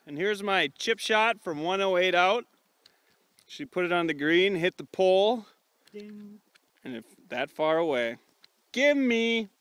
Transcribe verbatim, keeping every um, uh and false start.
And here's my chip shot from one oh eight out. She put it on the green, hit the pole, Ding. and if that far away. Give me.